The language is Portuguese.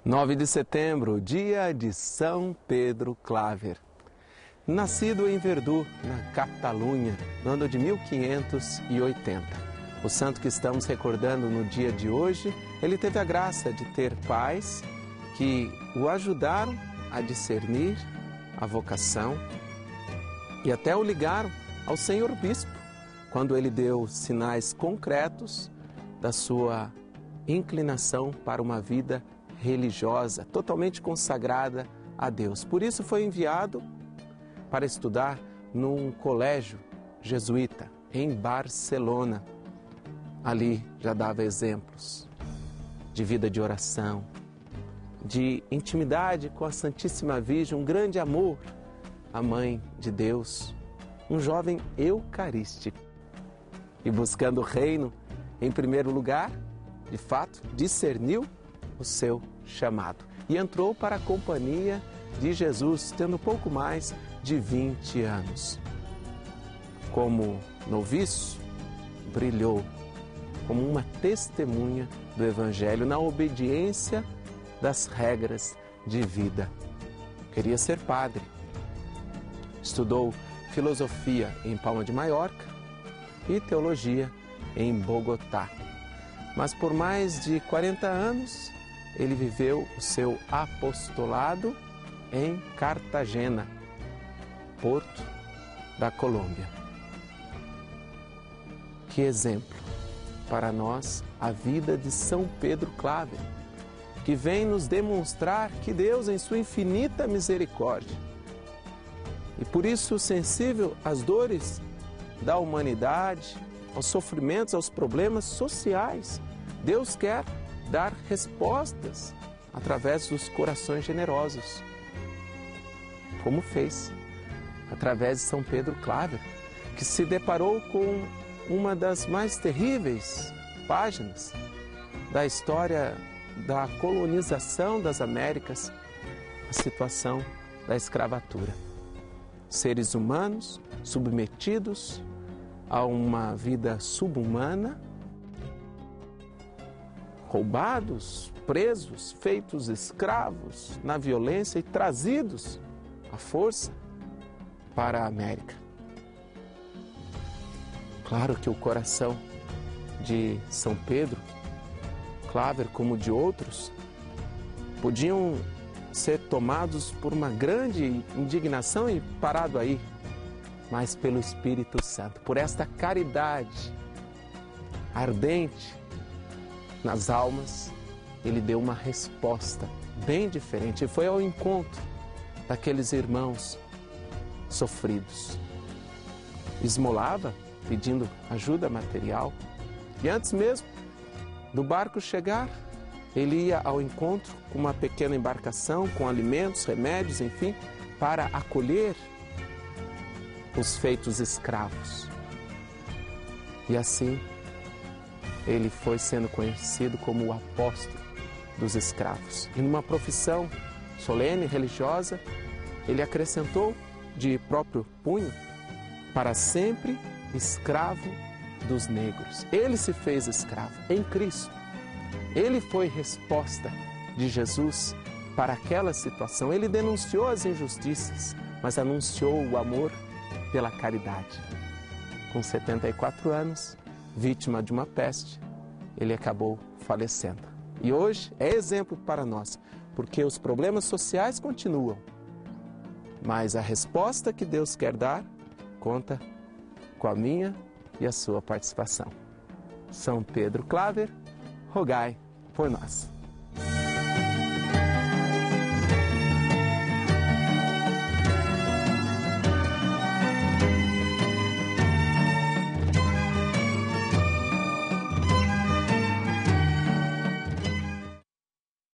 9 de setembro, dia de São Pedro Claver. Nascido em Verdú, na Catalunha, no ano de 1580. O santo que estamos recordando no dia de hoje, ele teve a graça de ter pais que o ajudaram a discernir a vocação e até o ligaram ao Senhor Bispo, quando ele deu sinais concretos da sua inclinação para uma vida religiosa, totalmente consagrada a Deus. Por isso foi enviado para estudar num colégio jesuíta em Barcelona. Ali já dava exemplos de vida de oração, de intimidade com a Santíssima Virgem, um grande amor à Mãe de Deus, um jovem eucarístico. E buscando o reino, em primeiro lugar, de fato, discerniu o seu chamado e entrou para a companhia de Jesus, tendo pouco mais de 20 anos. Como noviço, brilhou como uma testemunha do Evangelho na obediência das regras de vida. Queria ser padre. Estudou filosofia em Palma de Maiorca e teologia em Bogotá. Mas por mais de 40 anos, ele viveu o seu apostolado em Cartagena, porto da Colômbia. Que exemplo para nós a vida de São Pedro Claver, que vem nos demonstrar que Deus, em sua infinita misericórdia, e por isso sensível às dores da humanidade, aos sofrimentos, aos problemas sociais, Deus quer dar respostas através dos corações generosos, como fez através de São Pedro Claver, que se deparou com uma das mais terríveis páginas da história da colonização das Américas, a situação da escravatura. Seres humanos submetidos a uma vida subhumana, roubados, presos, feitos escravos na violência e trazidos à força para a América. Claro que o coração de São Pedro Claver, como de outros, podiam ser tomados por uma grande indignação e parado aí, mas pelo Espírito Santo, por esta caridade ardente nas almas, ele deu uma resposta bem diferente e foi ao encontro daqueles irmãos sofridos. Esmolava, pedindo ajuda material, e antes mesmo do barco chegar, ele ia ao encontro com uma pequena embarcação, com alimentos, remédios, enfim, para acolher os feitos escravos. E assim, ele foi sendo conhecido como o apóstolo dos escravos. E numa profissão solene, religiosa, ele acrescentou de próprio punho: para sempre escravo dos negros. Ele se fez escravo em Cristo. Ele foi resposta de Jesus para aquela situação. Ele denunciou as injustiças, mas anunciou o amor pela caridade. Com 74 anos, vítima de uma peste, ele acabou falecendo. E hoje é exemplo para nós, porque os problemas sociais continuam, mas a resposta que Deus quer dar conta com a minha e a sua participação. São Pedro Claver, rogai por nós.